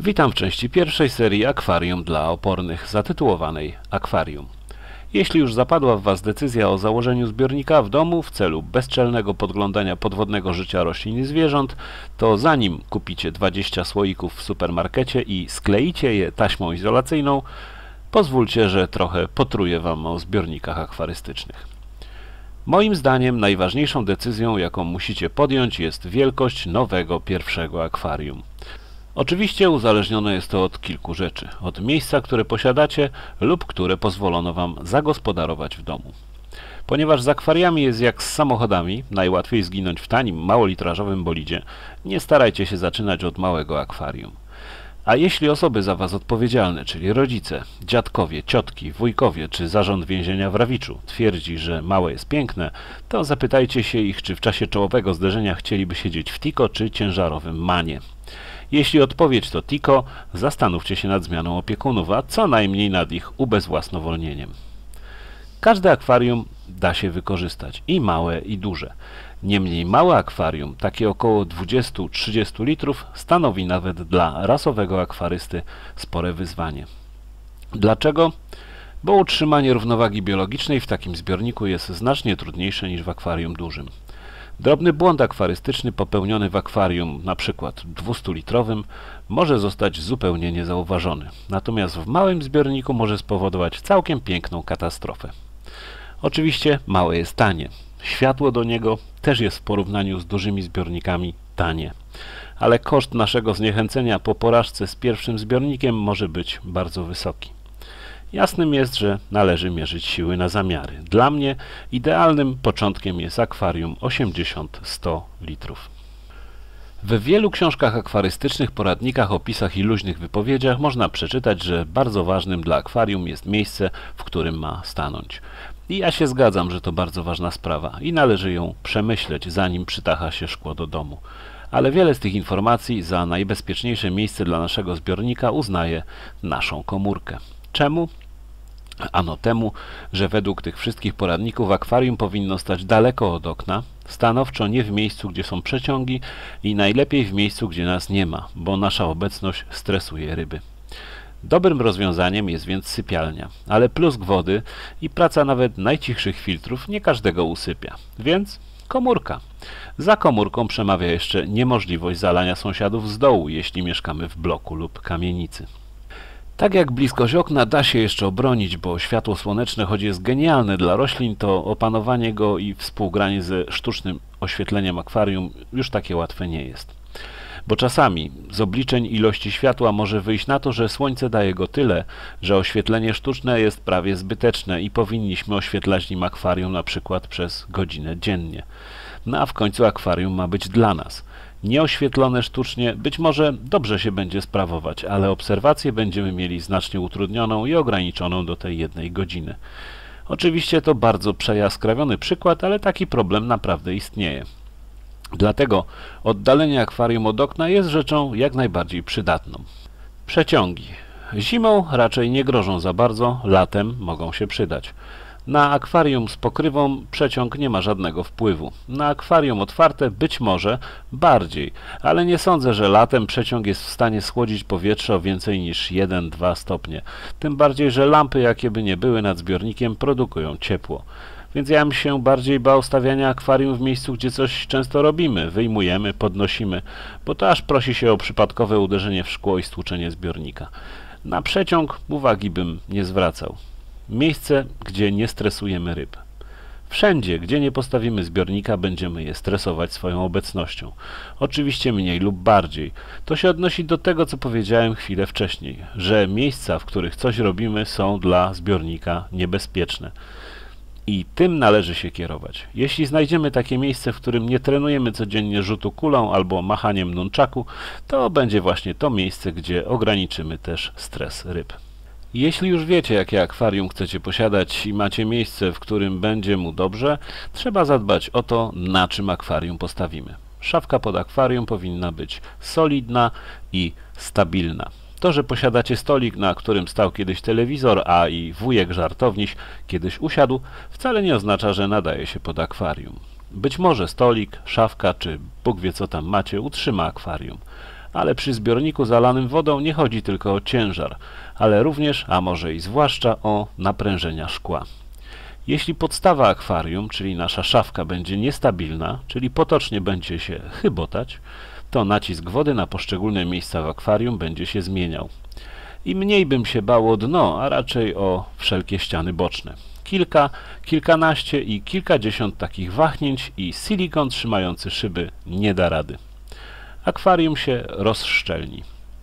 Witam w części pierwszej serii Akwarium dla opornych, zatytułowanej Akwarium. Jeśli już zapadła w Was decyzja o założeniu zbiornika w domu w celu bezczelnego podglądania podwodnego życia roślin i zwierząt, to zanim kupicie 20 słoików w supermarkecie i skleicie je taśmą izolacyjną, pozwólcie, że trochę potruję Wam o zbiornikach akwarystycznych. Moim zdaniem najważniejszą decyzją, jaką musicie podjąć, jest wielkość nowego pierwszego akwarium. Oczywiście uzależnione jest to od kilku rzeczy. Od miejsca, które posiadacie lub które pozwolono Wam zagospodarować w domu. Ponieważ z akwariami jest jak z samochodami, najłatwiej zginąć w tanim, małolitrażowym bolidzie, nie starajcie się zaczynać od małego akwarium. A jeśli osoby za Was odpowiedzialne, czyli rodzice, dziadkowie, ciotki, wujkowie czy zarząd więzienia w Rawiczu twierdzi, że małe jest piękne, to zapytajcie się ich, czy w czasie czołowego zderzenia chcieliby siedzieć w Tiko czy ciężarowym Manie. Jeśli odpowiedź to Tiko, zastanówcie się nad zmianą opiekunów, a co najmniej nad ich ubezwłasnowolnieniem. Każde akwarium da się wykorzystać, i małe, i duże. Niemniej małe akwarium, takie około 20-30 litrów, stanowi nawet dla rasowego akwarysty spore wyzwanie. Dlaczego? Bo utrzymanie równowagi biologicznej w takim zbiorniku jest znacznie trudniejsze niż w akwarium dużym. Drobny błąd akwarystyczny popełniony w akwarium, np. 200-litrowym, może zostać zupełnie niezauważony. Natomiast w małym zbiorniku może spowodować całkiem piękną katastrofę. Oczywiście małe jest tanie. Światło do niego też jest w porównaniu z dużymi zbiornikami tanie. Ale koszt naszego zniechęcenia po porażce z pierwszym zbiornikiem może być bardzo wysoki. Jasnym jest, że należy mierzyć siły na zamiary. Dla mnie idealnym początkiem jest akwarium 80-100 litrów. W wielu książkach akwarystycznych, poradnikach, opisach i luźnych wypowiedziach można przeczytać, że bardzo ważnym dla akwarium jest miejsce, w którym ma stanąć. I ja się zgadzam, że to bardzo ważna sprawa i należy ją przemyśleć, zanim przytacha się szkło do domu. Ale wiele z tych informacji za najbezpieczniejsze miejsce dla naszego zbiornika uznaje naszą komórkę. Czemu? Ano temu, że według tych wszystkich poradników akwarium powinno stać daleko od okna, stanowczo nie w miejscu, gdzie są przeciągi i najlepiej w miejscu, gdzie nas nie ma, bo nasza obecność stresuje ryby. Dobrym rozwiązaniem jest więc sypialnia, ale plusk wody i praca nawet najcichszych filtrów nie każdego usypia, więc komórka. Za komórką przemawia jeszcze niemożliwość zalania sąsiadów z dołu, jeśli mieszkamy w bloku lub kamienicy. Tak jak bliskość okna da się jeszcze obronić, bo światło słoneczne, choć jest genialne dla roślin, to opanowanie go i współgranie ze sztucznym oświetleniem akwarium już takie łatwe nie jest. Bo czasami z obliczeń ilości światła może wyjść na to, że słońce daje go tyle, że oświetlenie sztuczne jest prawie zbyteczne i powinniśmy oświetlać nim akwarium na przykład przez godzinę dziennie. No a w końcu akwarium ma być dla nas. Nieoświetlone sztucznie być może dobrze się będzie sprawować, ale obserwację będziemy mieli znacznie utrudnioną i ograniczoną do tej jednej godziny. Oczywiście to bardzo przejaskrawiony przykład, ale taki problem naprawdę istnieje. Dlatego oddalenie akwarium od okna jest rzeczą jak najbardziej przydatną. Przeciągi. Zimą raczej nie grożą za bardzo, latem mogą się przydać. Na akwarium z pokrywą przeciąg nie ma żadnego wpływu. Na akwarium otwarte być może bardziej, ale nie sądzę, że latem przeciąg jest w stanie schłodzić powietrze o więcej niż 1-2 stopnie. Tym bardziej, że lampy, jakie by nie były nad zbiornikiem, produkują ciepło. Więc ja bym się bardziej bał stawiania akwarium w miejscu, gdzie coś często robimy, wyjmujemy, podnosimy, bo to aż prosi się o przypadkowe uderzenie w szkło i stłuczenie zbiornika. Na przeciąg uwagi bym nie zwracał. Miejsce, gdzie nie stresujemy ryb. Wszędzie, gdzie nie postawimy zbiornika, będziemy je stresować swoją obecnością. Oczywiście mniej lub bardziej. To się odnosi do tego, co powiedziałem chwilę wcześniej, że miejsca, w których coś robimy, są dla zbiornika niebezpieczne. I tym należy się kierować. Jeśli znajdziemy takie miejsce, w którym nie trenujemy codziennie rzutu kulą albo machaniem nunchaku, to będzie właśnie to miejsce, gdzie ograniczymy też stres ryb. Jeśli już wiecie, jakie akwarium chcecie posiadać i macie miejsce, w którym będzie mu dobrze, trzeba zadbać o to, na czym akwarium postawimy. Szafka pod akwarium powinna być solidna i stabilna. To, że posiadacie stolik, na którym stał kiedyś telewizor, a i wujek żartowniś kiedyś usiadł, wcale nie oznacza, że nadaje się pod akwarium. Być może stolik, szafka czy Bóg wie co tam macie utrzyma akwarium, Ale przy zbiorniku zalanym wodą nie chodzi tylko o ciężar, ale również, a może i zwłaszcza, o naprężenia szkła. Jeśli podstawa akwarium, czyli nasza szafka, będzie niestabilna, czyli potocznie będzie się chybotać, to nacisk wody na poszczególne miejsca w akwarium będzie się zmieniał. I mniej bym się bał o dno, a raczej o wszelkie ściany boczne. Kilkanaście i kilkadziesiąt takich wahnięć i silikon trzymający szyby nie da rady. Akwarium się rozszczelni.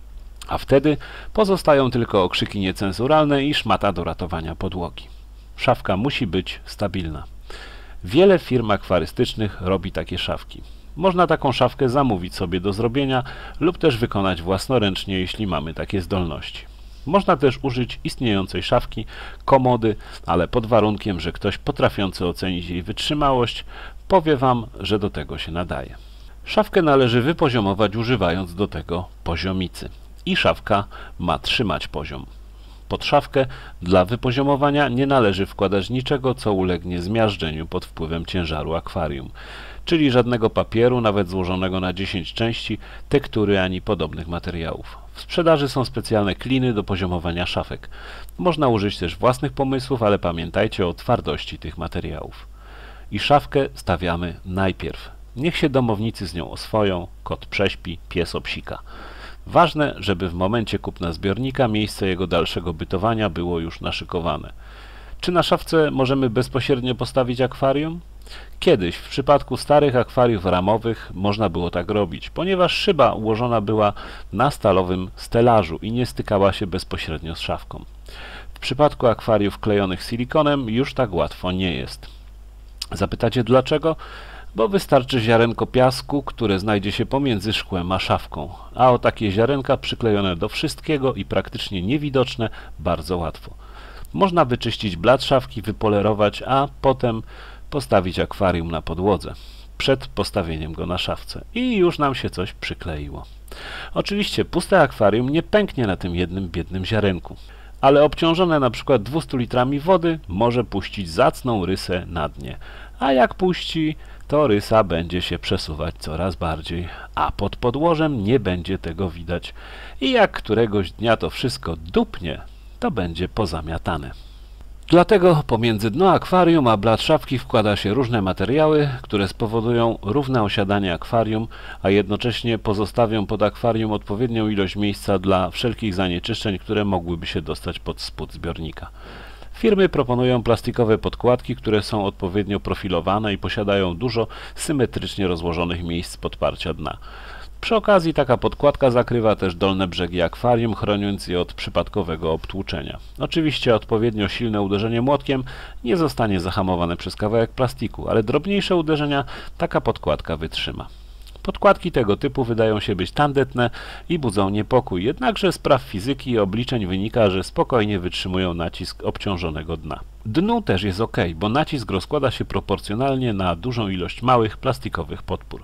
A wtedy pozostają tylko okrzyki niecenzuralne i szmata do ratowania podłogi. Szafka musi być stabilna. Wiele firm akwarystycznych robi takie szafki. Można taką szafkę zamówić sobie do zrobienia lub też wykonać własnoręcznie, jeśli mamy takie zdolności. Można też użyć istniejącej szafki, komody, ale pod warunkiem, że ktoś potrafiący ocenić jej wytrzymałość powie Wam, że do tego się nadaje. Szafkę należy wypoziomować, używając do tego poziomicy. I szafka ma trzymać poziom. Pod szafkę dla wypoziomowania nie należy wkładać niczego, co ulegnie zmiażdżeniu pod wpływem ciężaru akwarium, czyli żadnego papieru, nawet złożonego na 10 części, tektury ani podobnych materiałów. W sprzedaży są specjalne kliny do poziomowania szafek. Można użyć też własnych pomysłów, ale pamiętajcie o twardości tych materiałów. I szafkę stawiamy najpierw. Niech się domownicy z nią oswoją, kot prześpi, pies obsika. Ważne, żeby w momencie kupna zbiornika miejsce jego dalszego bytowania było już naszykowane. Czy na szafce możemy bezpośrednio postawić akwarium? Kiedyś, w przypadku starych akwariów ramowych, można było tak robić, ponieważ szyba ułożona była na stalowym stelażu i nie stykała się bezpośrednio z szafką. W przypadku akwariów klejonych silikonem już tak łatwo nie jest. Zapytacie dlaczego? Bo wystarczy ziarenko piasku, które znajdzie się pomiędzy szkłem a szafką, a o takie ziarenka przyklejone do wszystkiego i praktycznie niewidoczne bardzo łatwo. Można wyczyścić blat szafki, wypolerować, a potem postawić akwarium na podłodze przed postawieniem go na szafce i już nam się coś przykleiło. Oczywiście puste akwarium nie pęknie na tym jednym biednym ziarenku, ale obciążone na przykład 200 litrami wody może puścić zacną rysę na dnie, a jak puści, to rysa będzie się przesuwać coraz bardziej, a pod podłożem nie będzie tego widać i jak któregoś dnia to wszystko dupnie, to będzie pozamiatane. Dlatego pomiędzy dno akwarium a blat szafki wkłada się różne materiały, które spowodują równe osiadanie akwarium, a jednocześnie pozostawią pod akwarium odpowiednią ilość miejsca dla wszelkich zanieczyszczeń, które mogłyby się dostać pod spód zbiornika. Firmy proponują plastikowe podkładki, które są odpowiednio profilowane i posiadają dużo symetrycznie rozłożonych miejsc podparcia dna. Przy okazji taka podkładka zakrywa też dolne brzegi akwarium, chroniąc je od przypadkowego obtłuczenia. Oczywiście odpowiednio silne uderzenie młotkiem nie zostanie zahamowane przez kawałek plastiku, ale drobniejsze uderzenia taka podkładka wytrzyma. Podkładki tego typu wydają się być tandetne i budzą niepokój, jednakże z praw fizyki i obliczeń wynika, że spokojnie wytrzymują nacisk obciążonego dna. Dnu też jest ok, bo nacisk rozkłada się proporcjonalnie na dużą ilość małych plastikowych podpór.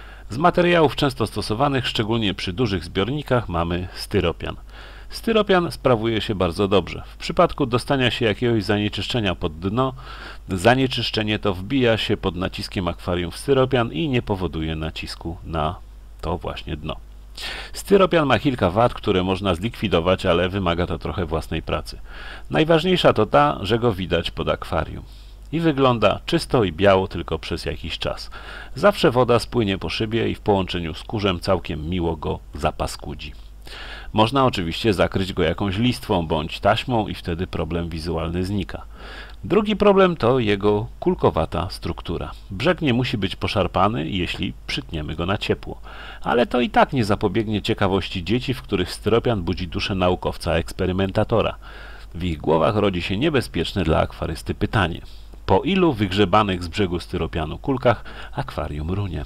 Z materiałów często stosowanych, szczególnie przy dużych zbiornikach, mamy styropian. Styropian sprawuje się bardzo dobrze. W przypadku dostania się jakiegoś zanieczyszczenia pod dno, zanieczyszczenie to wbija się pod naciskiem akwarium w styropian i nie powoduje nacisku na to właśnie dno. Styropian ma kilka wad, które można zlikwidować, ale wymaga to trochę własnej pracy. Najważniejsza to ta, że go widać pod akwarium. I wygląda czysto i biało tylko przez jakiś czas. Zawsze woda spłynie po szybie i w połączeniu z kurzem całkiem miło go zapaskudzi. Można oczywiście zakryć go jakąś listwą bądź taśmą i wtedy problem wizualny znika. Drugi problem to jego kulkowata struktura. Brzeg nie musi być poszarpany, jeśli przytniemy go na ciepło. Ale to i tak nie zapobiegnie ciekawości dzieci, w których styropian budzi duszę naukowca-eksperymentatora. W ich głowach rodzi się niebezpieczne dla akwarysty pytanie: po ilu wygrzebanych z brzegu styropianu kulkach akwarium runie?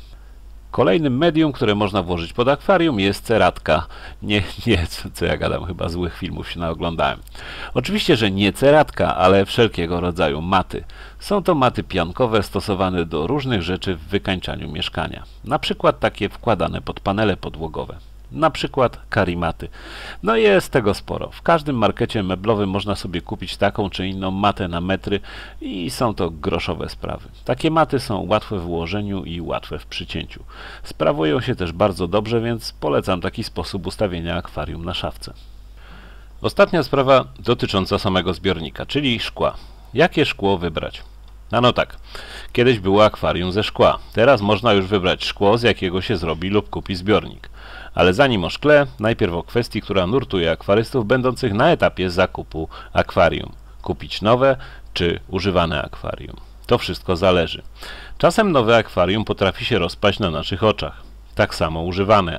Kolejnym medium, które można włożyć pod akwarium, jest ceratka. Nie, co ja gadam, chyba złych filmów się naoglądałem. Oczywiście, że nie ceratka, ale wszelkiego rodzaju maty. Są to maty piankowe stosowane do różnych rzeczy w wykańczaniu mieszkania. Na przykład takie wkładane pod panele podłogowe. na przykład karimaty. No jest tego sporo. W każdym markecie meblowym można sobie kupić taką czy inną matę na metry i są to groszowe sprawy. Takie maty są łatwe w ułożeniu i łatwe w przycięciu. Sprawują się też bardzo dobrze, więc polecam taki sposób ustawienia akwarium na szafce. Ostatnia sprawa dotycząca samego zbiornika, czyli szkła. Jakie szkło wybrać? No tak, kiedyś było akwarium ze szkła. Teraz można już wybrać szkło, z jakiego się zrobi lub kupi zbiornik. Ale zanim o szkle, najpierw o kwestii, która nurtuje akwarystów będących na etapie zakupu akwarium. Kupić nowe czy używane akwarium. To wszystko zależy. Czasem nowe akwarium potrafi się rozpaść na naszych oczach. Tak samo używane,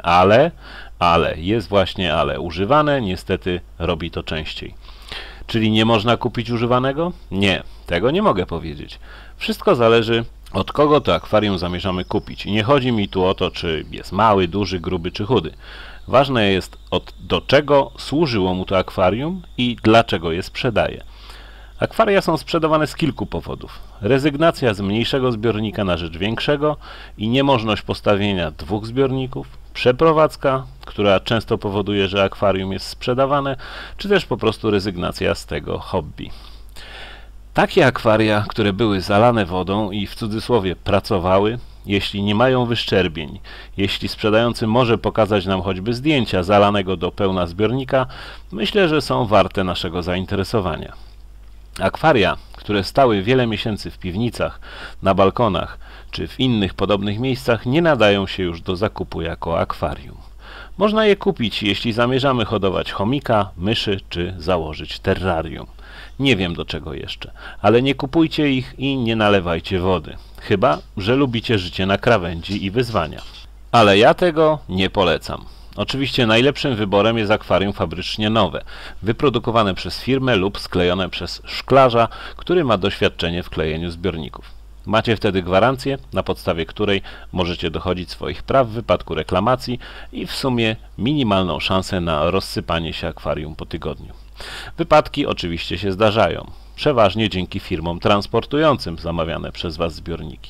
jest właśnie ale. Używane niestety robi to częściej. Czyli nie można kupić używanego? Nie, tego nie mogę powiedzieć. Wszystko zależy, od kogo to akwarium zamierzamy kupić. I nie chodzi mi tu o to, czy jest mały, duży, gruby czy chudy. Ważne jest, do czego służyło mu to akwarium i dlaczego je sprzedaje. Akwaria są sprzedawane z kilku powodów. Rezygnacja z mniejszego zbiornika na rzecz większego i niemożność postawienia dwóch zbiorników, przeprowadzka, która często powoduje, że akwarium jest sprzedawane, czy też po prostu rezygnacja z tego hobby. Takie akwaria, które były zalane wodą i w cudzysłowie pracowały, jeśli nie mają wyszczerbień, jeśli sprzedający może pokazać nam choćby zdjęcia zalanego do pełna zbiornika, myślę, że są warte naszego zainteresowania. Akwaria, które stały wiele miesięcy w piwnicach, na balkonach czy w innych podobnych miejscach, nie nadają się już do zakupu jako akwarium. Można je kupić, jeśli zamierzamy hodować chomika, myszy czy założyć terrarium. Nie wiem do czego jeszcze, ale nie kupujcie ich i nie nalewajcie wody. Chyba że lubicie życie na krawędzi i wyzwania. Ale ja tego nie polecam. Oczywiście najlepszym wyborem jest akwarium fabrycznie nowe, wyprodukowane przez firmę lub sklejone przez szklarza, który ma doświadczenie w klejeniu zbiorników. Macie wtedy gwarancję, na podstawie której możecie dochodzić swoich praw w wypadku reklamacji i w sumie minimalną szansę na rozsypanie się akwarium po tygodniu. Wypadki oczywiście się zdarzają, przeważnie dzięki firmom transportującym zamawiane przez Was zbiorniki.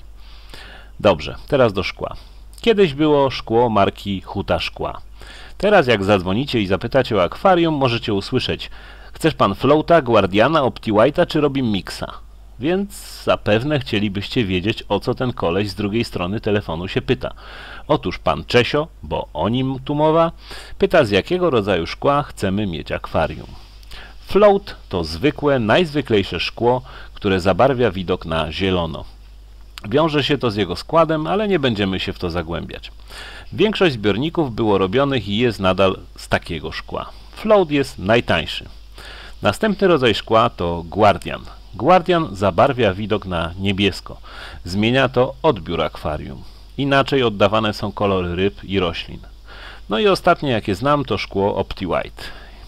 Dobrze, teraz do szkła. Kiedyś było szkło marki Huta Szkła. Teraz jak zadzwonicie i zapytacie o akwarium, możecie usłyszeć: chcesz pan floata, guardiana, optiwhite'a czy robi mixa? Więc zapewne chcielibyście wiedzieć, o co ten koleś z drugiej strony telefonu się pyta. Otóż pan Czesio, bo o nim tu mowa, pyta, z jakiego rodzaju szkła chcemy mieć akwarium. Float to zwykłe, najzwyklejsze szkło, które zabarwia widok na zielono. Wiąże się to z jego składem, ale nie będziemy się w to zagłębiać. Większość zbiorników było robionych i jest nadal z takiego szkła. Float jest najtańszy. Następny rodzaj szkła to Guardian. Guardian zabarwia widok na niebiesko. Zmienia to odbiór akwarium. Inaczej oddawane są kolory ryb i roślin. No i ostatnie, jakie znam, to szkło OptiWhite.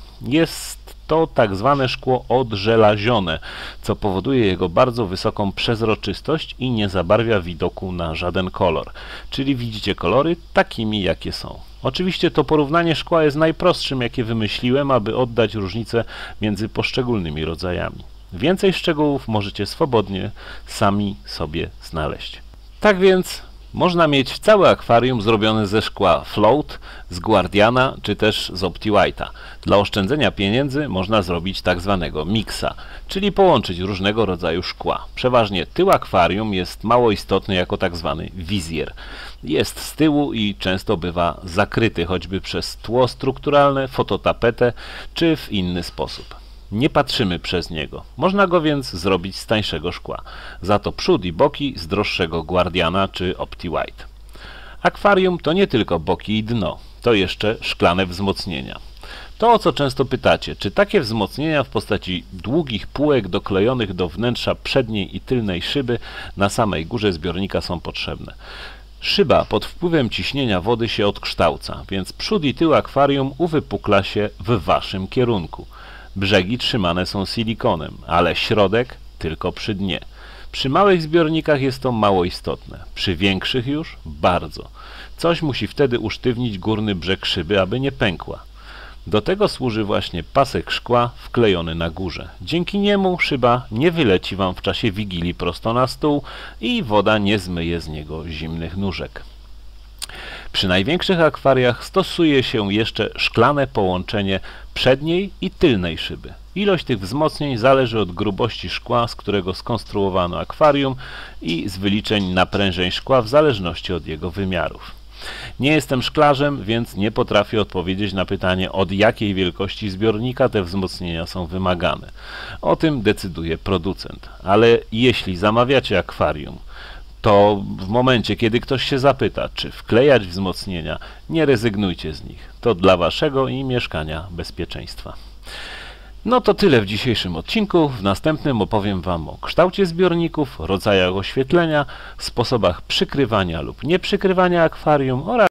Jest to tak zwane szkło odżelazione, co powoduje jego bardzo wysoką przezroczystość i nie zabarwia widoku na żaden kolor. Czyli widzicie kolory takimi, jakie są. Oczywiście to porównanie szkła jest najprostszym, jakie wymyśliłem, aby oddać różnicę między poszczególnymi rodzajami. Więcej szczegółów możecie swobodnie sami sobie znaleźć. Tak więc można mieć całe akwarium zrobione ze szkła Float, z Guardiana czy też z OptiWhite'a. Dla oszczędzenia pieniędzy można zrobić tak zwanego mixa, czyli połączyć różnego rodzaju szkła. Przeważnie tył akwarium jest mało istotny jako tak zwany wizjer. Jest z tyłu i często bywa zakryty choćby przez tło strukturalne, fototapetę czy w inny sposób. Nie patrzymy przez niego. Można go więc zrobić z tańszego szkła. Za to przód i boki z droższego Guardiana czy OptiWhite. Akwarium to nie tylko boki i dno, to jeszcze szklane wzmocnienia. To, o co często pytacie, czy takie wzmocnienia w postaci długich półek doklejonych do wnętrza przedniej i tylnej szyby na samej górze zbiornika są potrzebne. Szyba pod wpływem ciśnienia wody się odkształca, więc przód i tył akwarium uwypukla się w waszym kierunku. Brzegi trzymane są silikonem, ale środek tylko przy dnie. Przy małych zbiornikach jest to mało istotne, przy większych już bardzo. Coś musi wtedy usztywnić górny brzeg szyby, aby nie pękła. Do tego służy właśnie pasek szkła wklejony na górze. Dzięki niemu szyba nie wyleci wam w czasie wigilii prosto na stół i woda nie zmyje z niego zimnych nóżek. Przy największych akwariach stosuje się jeszcze szklane połączenie przedniej i tylnej szyby. Ilość tych wzmocnień zależy od grubości szkła, z którego skonstruowano akwarium i z wyliczeń naprężeń szkła w zależności od jego wymiarów. Nie jestem szklarzem, więc nie potrafię odpowiedzieć na pytanie, od jakiej wielkości zbiornika te wzmocnienia są wymagane. O tym decyduje producent. Ale jeśli zamawiacie akwarium, to w momencie, kiedy ktoś się zapyta, czy wklejać wzmocnienia, nie rezygnujcie z nich. To dla waszego i mieszkania bezpieczeństwa. No to tyle w dzisiejszym odcinku. W następnym opowiem wam o kształcie zbiorników, rodzajach oświetlenia, sposobach przykrywania lub nieprzykrywania akwarium oraz